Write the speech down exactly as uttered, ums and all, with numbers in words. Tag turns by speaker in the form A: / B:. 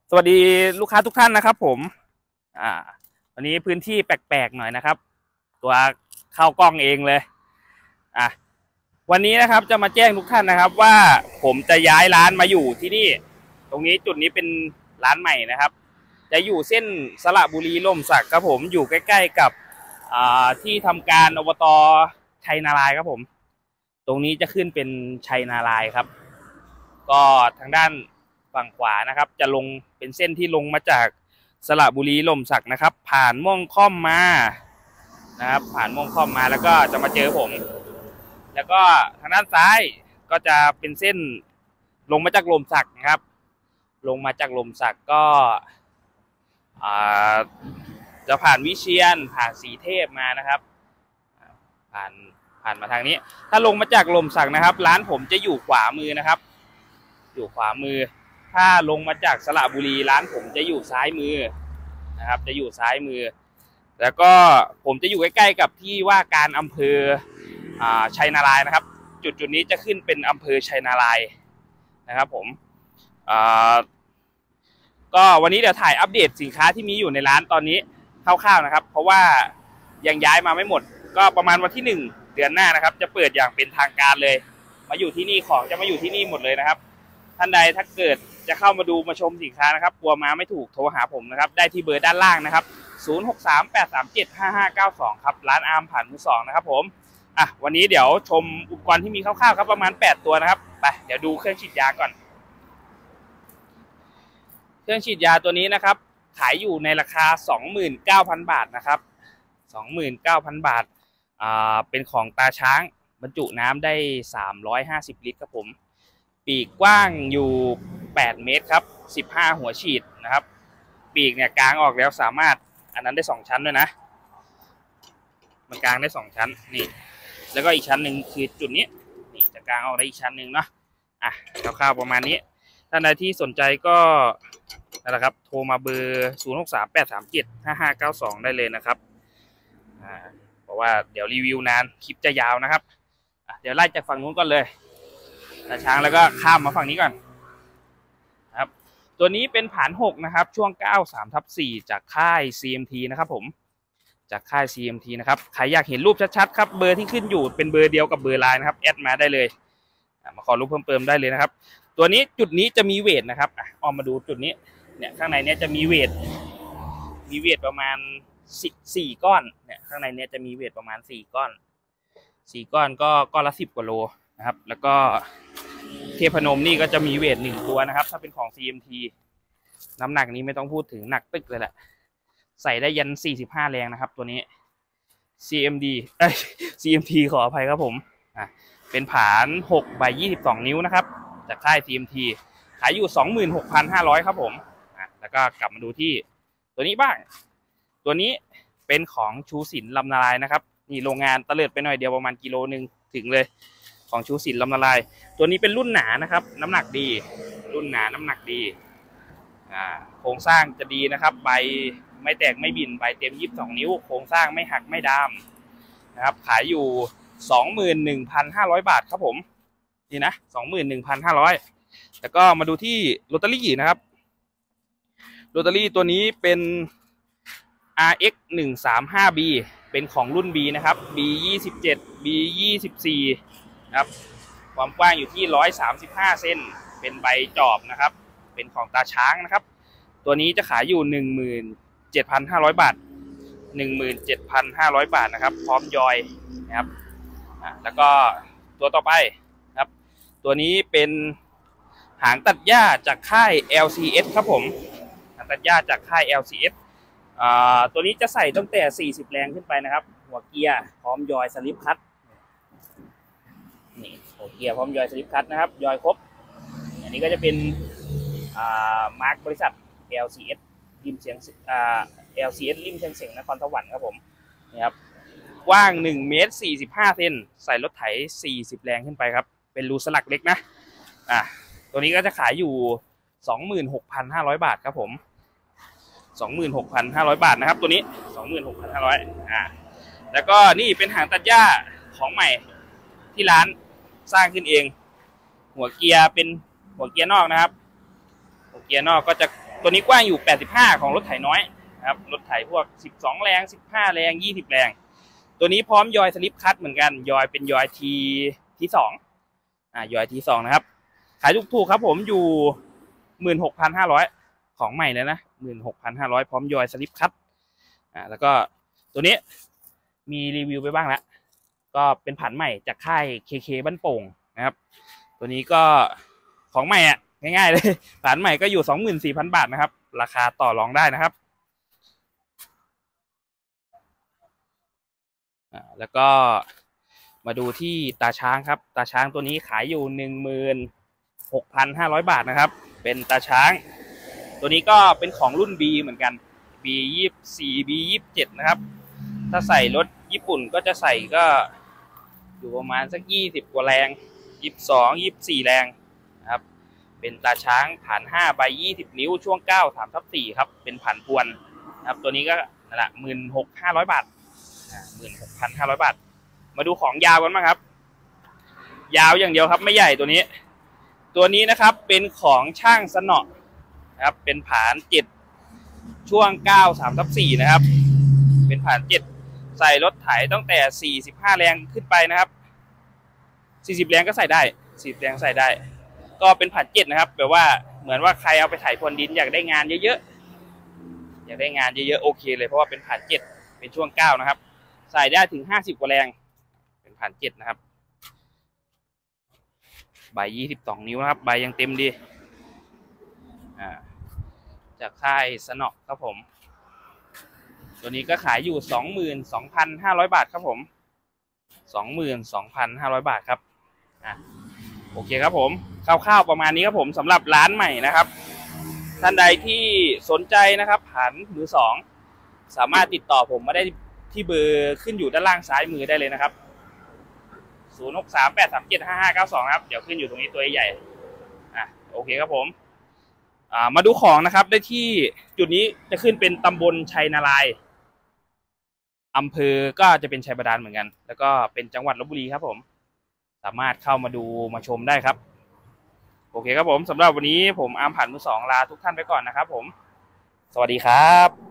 A: สวัสดีลูกค้าทุกท่านนะครับผมอ่าวันนี้พื้นที่แปลกๆหน่อยนะครับตัวเข้ากล้องเองเลยอ่ะวันนี้นะครับจะมาแจ้งทุกท่านนะครับว่าผมจะย้ายร้านมาอยู่ที่นี่ตรงนี้จุดนี้เป็นร้านใหม่นะครับจะอยู่เส้นสระบุรีล่มสักครับผมอยู่ใกล้ๆกับอ่าที่ทำการอบต.ชัยนารายณ์ครับผมตรงนี้จะขึ้นเป็นชัยนารายณ์ครับก็ทางด้านฝั่งขวานะครับจะลงเป็นเส้นที่ลงมาจากสระบุรีล่มสักนะครับผ่านม่วงค่อมมานะครับผ่านม่วงค่อมมาแล้วก็จะมาเจอผมแล้วก็ทางด้านซ้ายก็จะเป็นเส้นลงมาจากล่มสักนะครับลงมาจากล่มสักก็จะผ่านวิเชียรผ่านสีเทพมานะครับผ่านผ่านมาทางนี้ถ้าลงมาจากล่มสักนะครับร้านผมจะอยู่ขวามือนะครับอยู่ขวามือถ้าลงมาจากสระบุรีร้านผมจะอยู่ซ้ายมือนะครับจะอยู่ซ้ายมือแล้วก็ผมจะอยู่ใกล้ๆกับที่ว่าการอำเภอชัยนารายณ์นะครับจุดจุดนี้จะขึ้นเป็นอำเภอชัยนารายณ์นะครับผมก็วันนี้เดี๋ยวถ่ายอัปเดตสินค้าที่มีอยู่ในร้านตอนนี้คร่าวๆนะครับเพราะว่ายังย้ายมาไม่หมดก็ประมาณวันที่หนึ่งเดือนหน้านะครับจะเปิดอย่างเป็นทางการเลยมาอยู่ที่นี่ของจะมาอยู่ที่นี่หมดเลยนะครับท่านใดถ้าเกิดจะเข้ามาดูมาชมสินค้านะครับกลัวมาไม่ถูกโทรหาผมนะครับได้ที่เบอร์ด้านล่างนะครับศูนย์ หก สาม แปด สาม เจ็ด ห้า ห้า เก้า สองครับร้านอาร์มผ่านมือสองนะครับผมอ่ะวันนี้เดี๋ยวชมอุปกรณ์ที่มีคร่าวๆครับประมาณแปดตัวนะครับไปเดี๋ยวดูเครื่องฉีดยาก่อนเครื่องฉีดยาตัวนี้นะครับขายอยู่ในราคา สองหมื่นเก้าพัน บาทนะครับ สองหมื่นเก้าพัน บาทอ่าเป็นของตาช้างบรรจุน้ำได้สามร้อยห้าสิบลิตรครับผมปีกกว้างอยู่แปดเมตรครับสิบห้าหัวฉีดนะครับปีกเนี่ยกางออกแล้วสามารถอันนั้นได้สองชั้นด้วยนะมันกางได้สองชั้นนี่แล้วก็อีกชั้นหนึ่งคือจุดนี้นี่จะกางออกได้อีกชั้นหนึ่งเนาะอ่ะคร่าวๆประมาณนี้ท่านใดที่สนใจก็นั่นแหละครับโทรมาเบอร์ศูนย์ หก สาม แปด สาม เจ็ด ห้า ห้า เก้า สองได้เลยนะครับอ่าเพราะว่าเดี๋ยวรีวิวนานคลิปจะยาวนะครับอ่ะเดี๋ยวไล่จากฝั่งนู้นก่อนเลยตาช้างแล้วก็ข้ามมาฝั่งนี้ก่อนครับตัวนี้เป็นผานหกนะครับช่วงเก้า สาม ทับ สี่จากค่าย ซี เอ็ม ที นะครับผมจากค่าย ซี เอ็ม ที นะครับใครอยากเห็นรูปชัดๆครับเบอร์ที่ขึ้นอยู่เป็นเบอร์เดียวกับเบอร์ไลน์นะครับแอดมาได้เลยมาขอรูปเพิ่มเติมได้เลยนะครับตัวนี้จุดนี้จะมีเวทนะครับอ่ะออกมาดูจุดนี้เนี่ยข้างในเนี้ยจะมีเวทมีเวทประมาณสี่ก้อนเนี่ยข้างในเนี้ยจะมีเวทประมาณสี่ก้อนสี่ก้อนก็ก้อนละสิบกว่าโลนะครับแล้วก็เทพนมนี่ก็จะมีเวทหนึ่งตัวนะครับถ้าเป็นของ ซี เอ็ม ที น้ำหนักนี้ไม่ต้องพูดถึงหนักตึกเลยแหละใส่ได้ยันสี่สิบห้าแรงนะครับตัวนี้ ซี เอ็ม ดี เอ้ย ซี เอ็ม ที ขออภัยครับผมอ่ะเป็นผานหกใบยี่สิบสองนิ้วนะครับจากค่าย ซี เอ็ม ที ขายอยู่ สองหมื่นหกพันห้าร้อย ครับผมอ่ะแล้วก็กลับมาดูที่ตัวนี้บ้างตัวนี้เป็นของชูศิลป์ลำนาลายนะครับนี่โรงงานตะเลิดไปหน่อยเดียวประมาณกิโลนึงถึงเลยของชูศิลป์ลำนาลายตัวนี้เป็นรุ่นหนานะครับน้ำหนักดีรุ่นหนาน้ำหนักดีอ่าโครงสร้างจะดีนะครับใบไม่แตกไม่บินใบเต็มยี่สิบสองนิ้วโครงสร้างไม่หักไม่ดามนะครับขายอยู่ สองหมื่นหนึ่งพันห้าร้อย บาทครับผมนี่นะ สองหมื่นหนึ่งพันห้าร้อย แล้วก็มาดูที่ลอตเตอรี่นะครับลอตเตอรี่ตัวนี้เป็น อาร์ เอ็กซ์ หนึ่ง สาม ห้า บี เป็นของรุ่น B นะครับ บี ยี่สิบเจ็ด บี ยี่สิบสี่นะครับความกว้างอยู่ที่หนึ่งร้อยสามสิบห้าเซนเป็นใบจอบนะครับเป็นของตาช้างนะครับตัวนี้จะขายอยู่ หนึ่งหมื่นเจ็ดพันห้าร้อย บาท หนึ่งหมื่นเจ็ดพันห้าร้อย บาทนะครับพร้อมยอยนะครับแล้วก็ตัวต่อไปครับตัวนี้เป็นหางตัดหญ้าจากค่าย แอล ซี เอส ครับผมหางตัดหญ้าจากค่าย แอล ซี เอส อ่าตัวนี้จะใส่ตั้งแต่สี่สิบแรงขึ้นไปนะครับหัวเกียร์พร้อมยอยสลิปคัทนี่หัวเกียร์พร้อมยอยสลิปคัทนะครับยอยครบอันนี้ก็จะเป็นอ่ามาร์กบริษัท แอล ซี เอส ริมเชียงอ่า แอล ซี เอส ริมเชียงเสงนครสวรรค์ครับผมนี่ครับกว้างหนึ่งเมตรสี่สิบห้าเซนใส่รถไถสี่สิบแรงขึ้นไปครับเป็นรูสลักเล็กนะอ่าตัวนี้ก็จะขายอยู่ สองหมื่นหกพันห้าร้อย บาทครับผม สองหมื่นหกพันห้าร้อย บาทนะครับตัวนี้ สองหมื่นหกพันห้าร้อย อ่าแล้วก็นี่เป็นหางตัดหญ้าของใหม่ที่ร้านสร้างขึ้นเองหัวเกียร์เป็นหัวเกียร์นอกนะครับหัวเกียร์นอกก็จะตัวนี้กว้างอยู่แปดสิบห้าของรถไถน้อยนะครับรถไถพวกสิบสองแรงสิบห้าแรงยี่สิบแรงตัวนี้พร้อมยอยสลิปคัทเหมือนกันยอยเป็นยอยทีทีสองอ่ายอยทีสองนะครับขายถูกๆครับผมอยู่หมื่นหกพันห้าร้อยของใหม่เลยนะหมื่นหกพันห้าร้อยพร้อมยอยสลิปคัทอ่าแล้วก็ตัวนี้มีรีวิวไปบ้างแล้วก็เป็นผันใหม่จากค่าย เค เค บ้านโป่งนะครับตัวนี้ก็ของใหม่อ่ะง่ายๆเลยผันใหม่ก็อยู่ สองหมื่นสี่พัน บาทนะครับราคาต่อรองได้นะครับอ่าแล้วก็มาดูที่ตาช้างครับตาช้างตัวนี้ขายอยู่ หนึ่งหมื่นหกพันห้าร้อย บาทนะครับเป็นตาช้างตัวนี้ก็เป็นของรุ่น B เหมือนกัน บี ยี่สิบสี่ บี ยี่สิบเจ็ด นะครับถ้าใส่รถญี่ปุ่นก็จะใส่ก็อยู่ประมาณสักยี่สิบกว่าแรงยี่สิบสอง ยี่สิบสี่แรงนะครับเป็นตาช้างผ่านห้าใบยี่สิบนิ้วช่วงเก้า สามทับสี่ครับเป็นผ่านพวนนะครับตัวนี้ก็นั่นแหละ หนึ่งหมื่นหกพันห้าร้อย บาทอ่า หนึ่งหมื่นหกพันห้าร้อย บาทมาดูของยาวกันบ้างครับยาวอย่างเดียวครับไม่ใหญ่ตัวนี้ตัวนี้นะครับเป็นของช่างสนอนะครับเป็นผานเจ็ดช่วงเก้า สามทับสี่นะครับเป็นผานเจ็ดใส่รถไถตั้งแต่สี่สิบห้าแรงขึ้นไปนะครับสี่สิบแรงก็ใส่ได้สี่สิบแรงใส่ได้ก็เป็นผานเจ็ดนะครับแปลว่าเหมือนว่าใครเอาไปไถพรวนดินอยากได้งานเยอะๆอยากได้งานเยอะๆโอเคเลยเพราะว่าเป็นผานเจ็ดเป็นช่วงเก้านะครับใส่ได้ถึงห้าสิบกว่าแรงเป็นผานเจ็ดนะครับใบยี่สิบสองนิ้วนะครับใบยังเต็มดีอ่าจากค่ายสนอครับผมตัวนี้ก็ขายอยู่ สองหมื่นสองพันห้าร้อย บาทครับผม สองหมื่นสองพันห้าร้อย บาทครับอ่ะโอเคครับผมคร่าวๆประมาณนี้ครับผมสำหรับร้านใหม่นะครับท่านใดที่สนใจนะครับผันมือสองสามารถติดต่อผมมาได้ที่เบอร์ขึ้นอยู่ด้านล่างซ้ายมือได้เลยนะครับศูนย์ หก สาม แปด สาม เจ็ด ห้า ห้า เก้า สองครับเดี๋ยวขึ้นอยู่ตรงนี้ตัวใหญ่อ่ะโอเคครับผมอ่ามาดูของนะครับได้ที่จุดนี้จะขึ้นเป็นตำบลชัยนารายณ์อำเภอก็จะเป็นชัยบาดาลเหมือนกันแล้วก็เป็นจังหวัดลพบุรีครับผมสามารถเข้ามาดูมาชมได้ครับโอเคครับผมสำหรับวันนี้ผมอาร์มผันมือสองลาทุกท่านไปก่อนนะครับผมสวัสดีครับ